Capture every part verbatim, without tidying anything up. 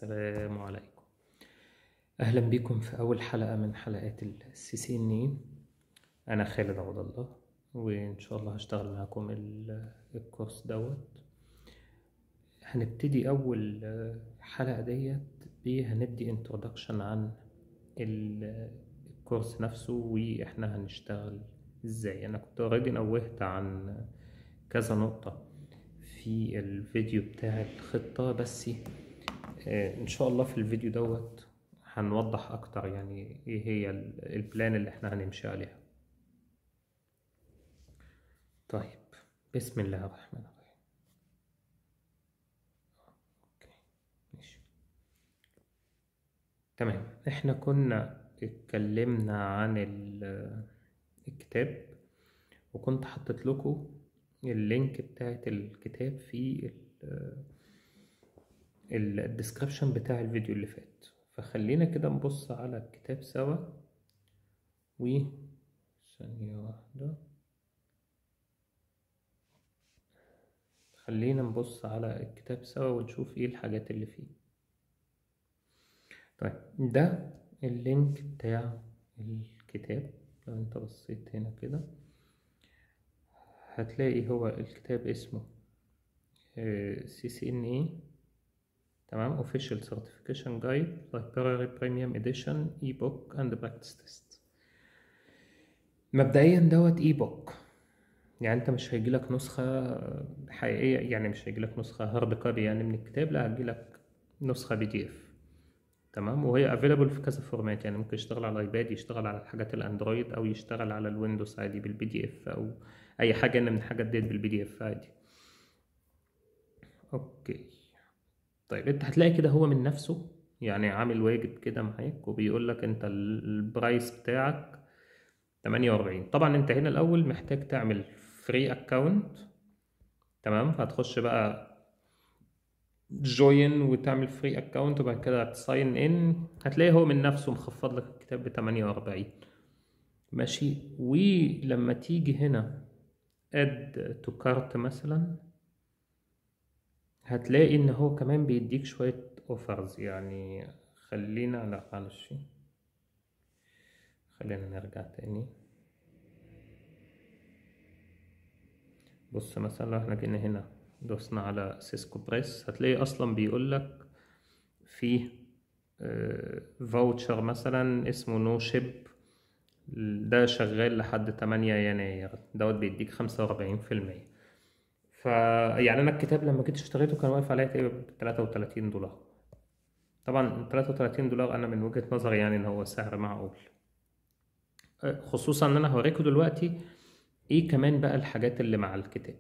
السلام عليكم. أهلا بكم في أول حلقة من حلقات السي سي إن إيه. أنا خالد عبد الله، وإن شاء الله هشتغل معاكم الكورس دوت. هنبتدي أول حلقة ديت بيه هندي انترودكشن عن الكورس نفسه وإحنا هنشتغل إزاي. أنا كنت أوريدي نوهت عن كذا نقطة في الفيديو بتاع الخطة، بس ان شاء الله في الفيديو دوت هنوضح اكتر يعني ايه هي البلان اللي احنا هنمشي عليها. طيب، بسم الله الرحمن الرحيم. اوكي ماشي تمام. احنا كنا اتكلمنا عن الكتاب، وكنت حطيت لكم اللينك بتاعت الكتاب في الديسكريبشن بتاع الفيديو اللي فات. فخلينا كده نبص على الكتاب سوا، و ثانية واحدة خلينا نبص على الكتاب سوا ونشوف ايه الحاجات اللي فيه. طيب، ده اللينك بتاع الكتاب. لو انت بصيت هنا كده هتلاقي هو الكتاب اسمه سي سي إن إيه، تمام. Official Certification Guide Library Premium Edition e-book and Practice Test. مبدئيا دوت اي بوك، يعني انت مش هيجيلك نسخة حقيقية، يعني مش هيجيلك نسخة هارد كوبي يعني من الكتاب، لا هتجيلك نسخة بي دي اف، تمام. وهي افيلابل في كذا فورمات، يعني ممكن يشتغل على الايباد، يشتغل على الحاجات الاندرويد، او يشتغل على الويندوز عادي بالبي دي اف، او اي حاجة من الحاجات ديت بالبي دي اف عادي. اوكي طيب، انت هتلاقي كده هو من نفسه يعني عامل واجب كده معاك، وبيقول لك انت البرايس بتاعك تمانية وأربعين. طبعا انت هنا الاول محتاج تعمل فري اكونت، تمام. هتخش بقى جوين وتعمل فري اكونت، وبعد كده هتساين ان، هتلاقي هو من نفسه مخفض لك الكتاب ب تمانية وأربعين، ماشي. ولما تيجي هنا اد تو كارت مثلا، هتلاقي ان هو كمان بيديك شوية اوفرز. يعني خلينا لا معلش خلينا نرجع تاني. بص مثلا لو احنا جينا هنا دوسنا على سيسكو بريس، هتلاقي اصلا بيقول لك فيه فاوتشر مثلا اسمه نو شيب، ده شغال لحد تمانية يناير، دوت بيديك خمسة وأربعين في المية. فيعني انا الكتاب لما جيت اشتريته كان واقف عليا تقريبا تلاتة وتلاتين دولار. طبعا تلاتة وتلاتين دولار انا من وجهة نظري يعني ان هو سعر معقول، خصوصا ان انا هوريكم دلوقتي ايه كمان بقى الحاجات اللي مع الكتاب.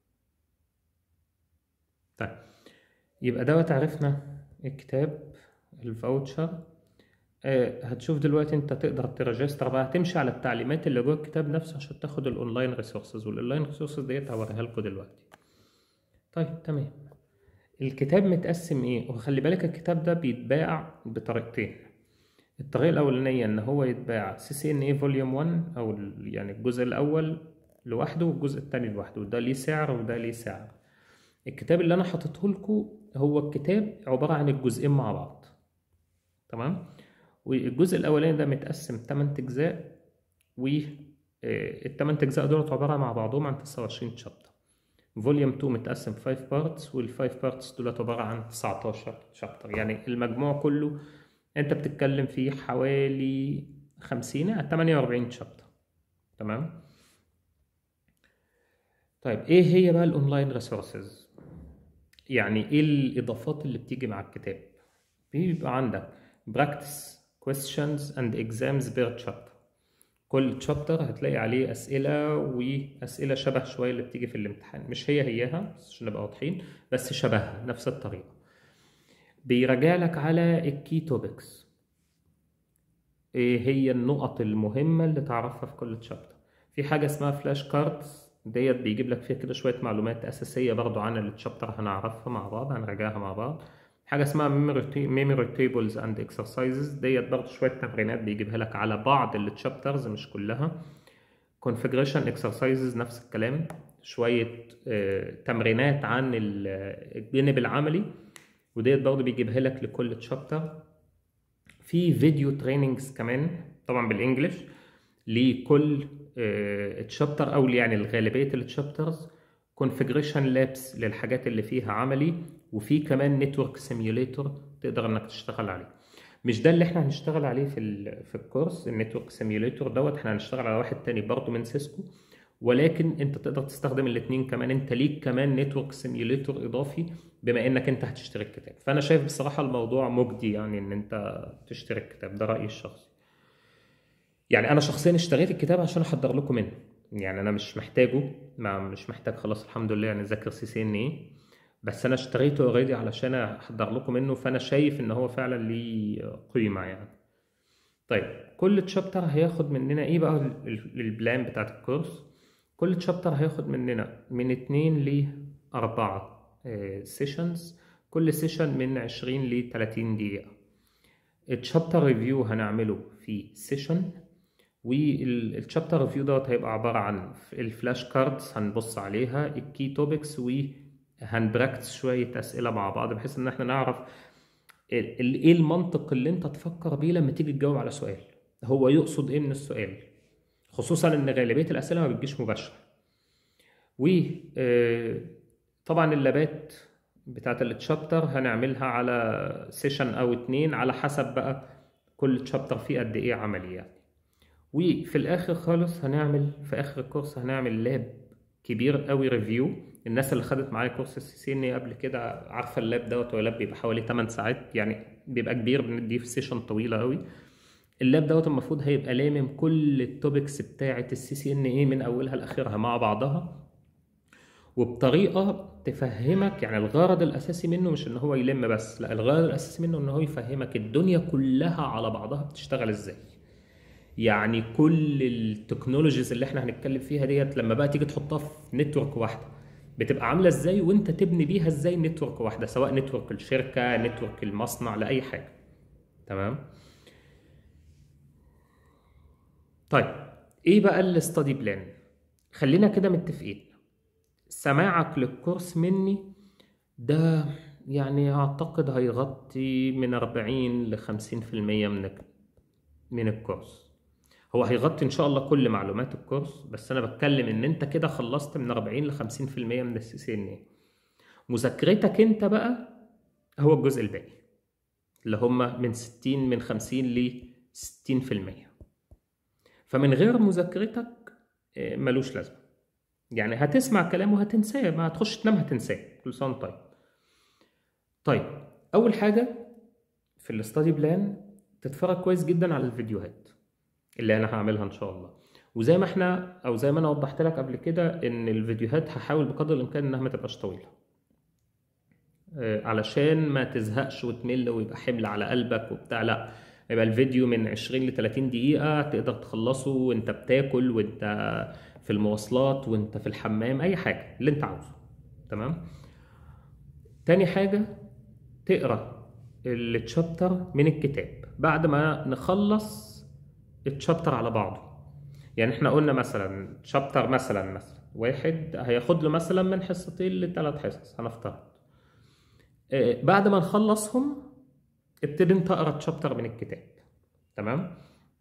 طيب، يبقى دوت عرفنا الكتاب، الفاوتشر. آه هتشوف دلوقتي انت تقدر ترجستر بقى، هتمشي على التعليمات اللي جوه الكتاب نفسه عشان تاخد الاونلاين ريسورسز، والاونلاين ريسورسز ديت هوريها لكم دلوقتي. طيب تمام. الكتاب متقسم ايه؟ وخلي بالك الكتاب ده بيتباع بطريقتين. الطريقه الاولانيه ان هو يتباع سي سي ان اي فوليوم واحد، او يعني الجزء الاول لوحده والجزء الثاني لوحده، ده ليه سعر وده ليه سعر. الكتاب اللي انا حاطته لكم هو الكتاب عباره عن الجزئين مع بعض، تمام. والجزء الاولاني ده متقسم تمن اجزاء، والثمان اجزاء دول عباره مع بعضهم عن تسعة وعشرين شابتر. فوليوم اتنين متقسم خمسة بارتس، والخمسة بارتس دول عباره عن تسعتاشر شابتر. يعني المجموع كله انت بتتكلم فيه حوالي خمسين تمانية وأربعين شابتر، تمام. طيب، ايه هي بقى الاونلاين ريسورسز؟ يعني ايه الاضافات اللي بتيجي مع الكتاب؟ بيبقى عندك practice questions and exams per chapter. كل chapter هتلاقي عليه أسئلة، وأسئلة شبه شوية اللي بتيجي في الامتحان، مش هي هيها عشان نبقى واضحين، بس شبهها نفس الطريقة. بيراجع لك على الكي توبكس، ايه هي النقط المهمة اللي تعرفها في كل chapter. في حاجة اسمها فلاش كاردز، ديت بيجيب لك فيها كده شوية معلومات أساسية برضو عن الشابتر، هنعرفها مع بعض، هنراجعها مع بعض. حاجة اسمها memory tables and exercises، ديت برضو شوية تمرينات بيجيبها لك على بعض الشابترز مش كلها. configuration exercises نفس الكلام، شوية آه تمرينات عن الجانب العملي وديت برضه بيجيبها لك لكل تشابتر. في فيديو تريننجز كمان طبعا بالانجلش لكل تشابتر او يعني الغالبيه التشابترز، كونفيجريشن لابس للحاجات اللي فيها عملي، وفي كمان نتورك سيميوليتور تقدر انك تشتغل عليه. مش ده اللي احنا هنشتغل عليه في ال في الكورس النتورك سيميوليتور دوت، احنا هنشتغل على واحد تاني برضه من سيسكو، ولكن انت تقدر تستخدم الاثنين كمان، انت ليك كمان نتورك سيميوليتور اضافي بما انك انت هتشتري الكتاب. فانا شايف بصراحه الموضوع مجدي يعني ان انت تشتري الكتاب، ده رايي الشخصي. يعني انا شخصيا اشتريت الكتاب عشان احضر لكم منه، يعني انا مش محتاجه، ما مش محتاج خلاص الحمد لله يعني ذاكر سي سي ان ايه، بس انا اشتريته اوريدي علشان احضر لكم منه، فانا شايف ان هو فعلا ليه قيمه يعني. طيب كل تشابتر هياخد مننا ايه بقى البلان بتاعت الكورس؟ كل تشابتر هياخد مننا من اتنين ل أربعة سيشنز، كل سيشن من عشرين ل تلاتين دقيقة. التشابتر ريفيو هنعمله في سيشن، والتشابتر ريفيو دوت هيبقى عبارة عن الفلاش كاردز هنبص عليها، الكي توبكس، وهنبراكتس شوية أسئلة مع بعض بحيث إن احنا نعرف ايه المنطق اللي انت تفكر بيه لما تيجي تجاوب على سؤال، هو يقصد ايه من السؤال، خصوصا ان غالبيه الاسئله ما بتجيش مباشره. وطبعا اللابات بتاعت التشابتر هنعملها على سيشن او اتنين على حسب بقى كل تشابتر فيه قد ايه عملي يعني. وفي الاخر خالص هنعمل في اخر الكورس هنعمل لاب كبير قوي ريفيو. الناس اللي خدت معايا كورس السي سي ان قبل كده عارفه اللاب دوت، هو لاب بيبقى حوالي تمن ساعات، يعني بيبقى كبير، بنديه في سيشن طويله قوي. اللاب دوت المفروض هيبقى لامم كل التوبكس بتاعه السي سي ان اي من اولها لاخرها مع بعضها، وبطريقه تفهمك، يعني الغرض الاساسي منه مش ان هو يلم بس، لا الغرض الاساسي منه ان هو يفهمك الدنيا كلها على بعضها بتشتغل ازاي. يعني كل التكنولوجيز اللي احنا هنتكلم فيها ديت لما بقى تيجي تحطها في نتورك واحده بتبقى عامله ازاي، وانت تبني بيها ازاي نتورك واحده، سواء نتورك الشركه، نتورك المصنع، لاي حاجه. تمام. طيب ايه بقى الاستادي بلان؟ خلينا كده متفقين، سماعك للكورس مني ده يعني اعتقد هيغطي من أربعين ل خمسين في المية من من الكورس. هو هيغطي ان شاء الله كل معلومات الكورس، بس انا بتكلم ان انت كده خلصت من أربعين ل خمسين في المية من السي سي ان اي. مذاكرتك انت بقى هو الجزء الباقي اللي هم من ستين من خمسين ل ستين في المية. فمن غير مذاكرتك ملوش لازمه، يعني هتسمع كلامه هتنساه، ما هتخش تنام هتنساه، كل سنه طيب. طيب اول حاجه في الاستادي بلان تتفرج كويس جدا على الفيديوهات اللي انا هعملها ان شاء الله، وزي ما احنا او زي ما انا وضحت لك قبل كده ان الفيديوهات هحاول بقدر الامكان انها ما تبقاش طويله علشان ما تزهقش وتمل ويبقى حمل على قلبك وبتاع، لا يبقى الفيديو من عشرين ل تلاتين دقيقه تقدر تخلصه وانت بتاكل وانت في المواصلات وانت في الحمام، اي حاجه اللي انت عاوزه. تمام. تاني حاجه تقرا التشابتر من الكتاب بعد ما نخلص التشابتر على بعضه. يعني احنا قلنا مثلا تشابتر مثلا مثلا واحد هياخد له مثلا من حصتين لثلاث حصص هنفترض، بعد ما نخلصهم ابتدي انت اقرا تشابتر من الكتاب. تمام.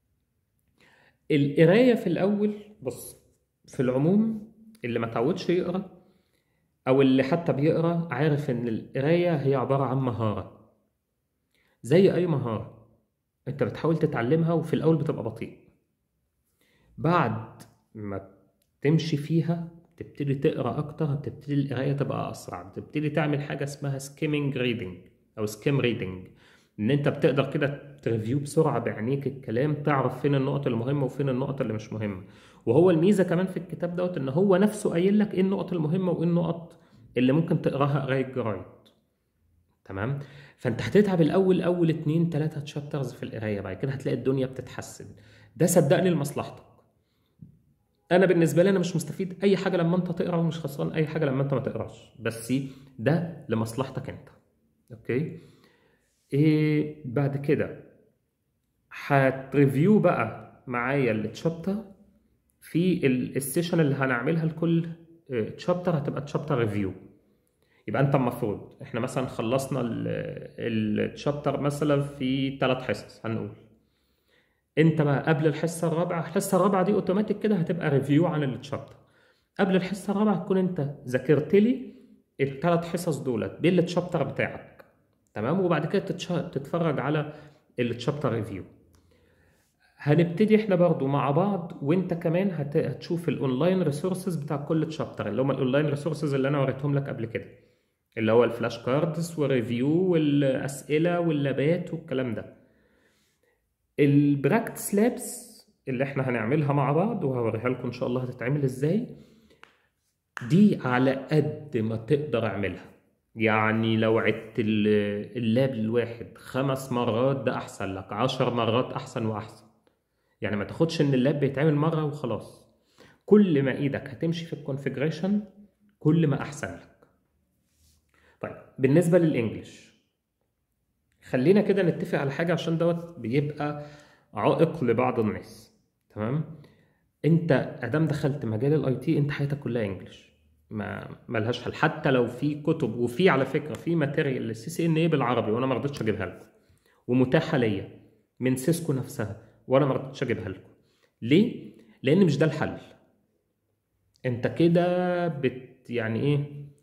القرايه في الاول، بص في العموم اللي ما تعودش يقرا او اللي حتى بيقرا عارف ان القرايه هي عباره عن مهاره، زي اي مهاره انت بتحاول تتعلمها وفي الاول بتبقى بطيء، بعد ما تمشي فيها تبتدي تقرا اكتر، تبتدي القرايه تبقى اسرع، تبتدي تعمل حاجه اسمها سكيمنج ريدنج او سكيم ريدنج، ان انت بتقدر كده تريفيو بسرعه بعينيك الكلام، تعرف فين النقط المهمه وفين النقط اللي مش مهمه. وهو الميزه كمان في الكتاب دوت ان هو نفسه قايل لك ايه النقط المهمه وايه النقط اللي ممكن تقراها قرايه جرايد. تمام. فانت هتتعب الاول اول اتنين تلاته تشابترز في القرايه، بعد كده هتلاقي الدنيا بتتحسن، ده صدقني لمصلحتك. انا بالنسبه لي انا مش مستفيد اي حاجه لما انت تقرا ومش خسران اي حاجه لما انت ما تقراش، بس ده لمصلحتك انت. اوكي. ايه بعد كده هتريفيو بقى معايا التشابتر في السيشن اللي هنعملها لكل تشابتر، هتبقى تشابتر ريفيو. يبقى انت المفروض احنا مثلا خلصنا الشابتر مثلا في ثلاث حصص هنقول، انت بقى قبل الحصه الرابعه، الحصه الرابعه دي اوتوماتيك كده هتبقى ريفيو عن الشابتر. قبل الحصه الرابعه تكون انت ذاكرت لي الثلاث حصص دولت بالشابتر بتاعك، تمام؟ وبعد كده تتفرج على الشابتر ريفيو. هنبتدي احنا برضو مع بعض، وانت كمان هتشوف الاونلاين ريسورسز بتاع كل شابتر، اللي هم الاونلاين ريسورسز اللي انا وريتهم لك قبل كده، اللي هو الفلاش كاردز والريفيو والاسئله واللابات والكلام ده. البراكتس لابس اللي احنا هنعملها مع بعض وهوريها لكم ان شاء الله هتتعمل ازاي، دي على قد ما تقدر اعملها. يعني لو عدت اللاب الواحد خمس مرات ده احسن لك، عشر مرات احسن واحسن. يعني ما تاخدش ان اللاب بيتعمل مره وخلاص. كل ما ايدك هتمشي في الكونفيجريشن كل ما احسن لك. طيب بالنسبه للانجليش، خلينا كده نتفق على حاجه عشان دوت بيبقى عائق لبعض الناس، تمام؟ انت ادام دخلت مجال الاي تي انت حياتك كلها انجليش، ما ملهاش حل. حتى لو في كتب، وفي على فكره في ماتيريال للسي سي ان اي بالعربي وانا ما رضيتش اجيبها لكم، ومتاحه ليا من سيسكو نفسها وانا ما رضيتش اجيبها لكم. ليه؟ لان مش ده الحل. انت كده بت يعني ايه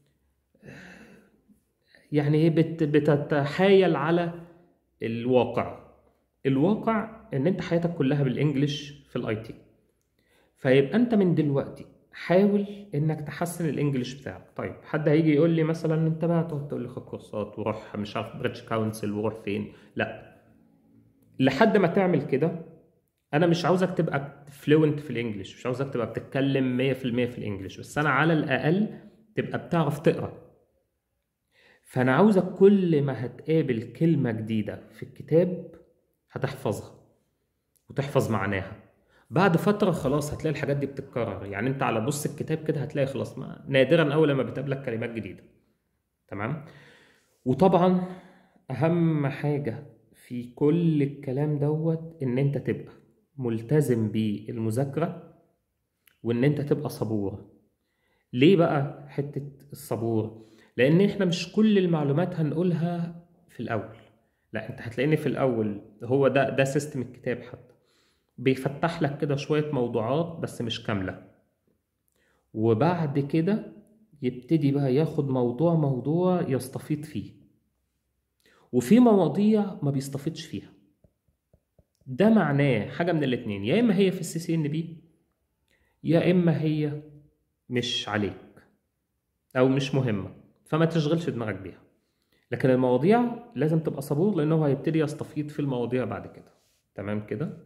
يعني ايه بت بتتحايل على الواقع. الواقع ان انت حياتك كلها بالانجليش في الاي تي، فيبقى انت من دلوقتي حاول انك تحسن الانجليش بتاعك. طيب حد هيجي يقول لي مثلا انت بقى تقعد تقول لي خد كورسات وروح مش عارف بريتش كونسل وروح فين، لا. لحد ما تعمل كده انا مش عاوزك تبقى فلوينت في الانجليش، مش عاوزك تبقى بتتكلم مية في المية في الانجليش، بس انا على الاقل تبقى بتعرف تقرا. فانا عاوزك كل ما هتقابل كلمة جديدة في الكتاب هتحفظها وتحفظ معناها. بعد فترة خلاص هتلاقي الحاجات دي بتتكرر. يعني انت على بص الكتاب كده هتلاقي خلاص، ما نادرا اول لما بتقابلك كلمات جديدة، تمام؟ وطبعا اهم حاجة في كل الكلام دوت ان انت تبقى ملتزم بالمذاكرة وان انت تبقى صبور. ليه بقى حتة الصبور؟ لان احنا مش كل المعلومات هنقولها في الاول، لا. انت هتلاقيني في الاول هو ده ده سيستم الكتاب، حتى بيفتح لك كده شوية موضوعات بس مش كاملة، وبعد كده يبتدي بقى ياخد موضوع موضوع يستفيض فيه، وفي مواضيع ما بيستفيدش فيها. ده معناه حاجة من الاتنين، يا إما هي في السي سي ان بي يا إما هي مش عليك أو مش مهمة، فما تشغلش دماغك بيها. لكن المواضيع لازم تبقى صبور لأنه هيبتدي يستفيض في المواضيع بعد كده، تمام كده؟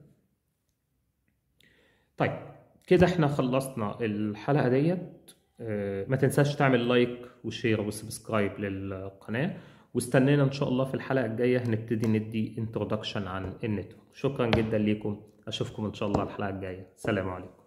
طيب كده احنا خلصنا الحلقة ديت. اه ما تنساش تعمل لايك وشير وسبسكرايب للقناة، واستنينا ان شاء الله في الحلقة الجاية هنبتدي ندي انترودكشن عن النتورك. شكرا جدا ليكم، اشوفكم ان شاء الله الحلقة الجاية. سلام عليكم.